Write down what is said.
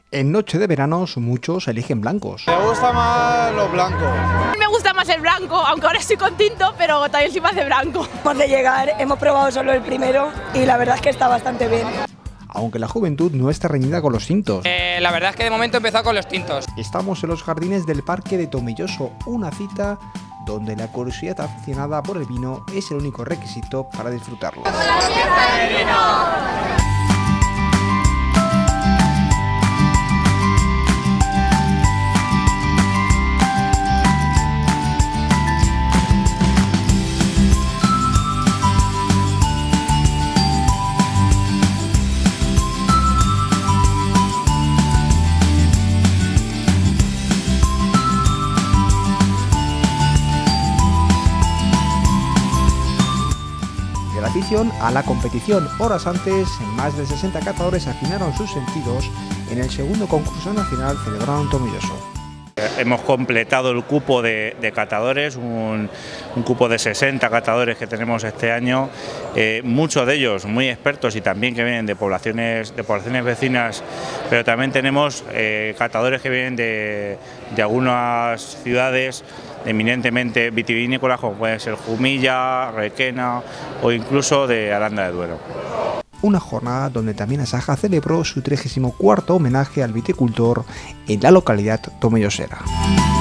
En Noche de Veranos muchos eligen blancos. Me gusta más los blancos. Me gusta más el blanco, aunque ahora estoy con tinto, pero también soy más de blanco. Antes de llegar hemos probado solo el primero y la verdad es que está bastante bien. Aunque la juventud no está reñida con los tintos. La verdad es que de momento he empezado con los tintos. Estamos en los jardines del Parque de Tomelloso, una cita donde la curiosidad aficionada por el vino es el único requisito para disfrutarlo. De la afición a la competición, horas antes, más de 60 catadores afinaron sus sentidos en el segundo concurso nacional celebrado en Tomelloso. Hemos completado el cupo de catadores, un cupo de 60 catadores que tenemos este año, muchos de ellos muy expertos y también que vienen de poblaciones vecinas, pero también tenemos catadores que vienen de algunas ciudades eminentemente vitivinícolas, como pueden ser Jumilla, Requena o incluso de Aranda de Duero. Una jornada donde también Asaja celebró su 34º homenaje al viticultor en la localidad tomellosera.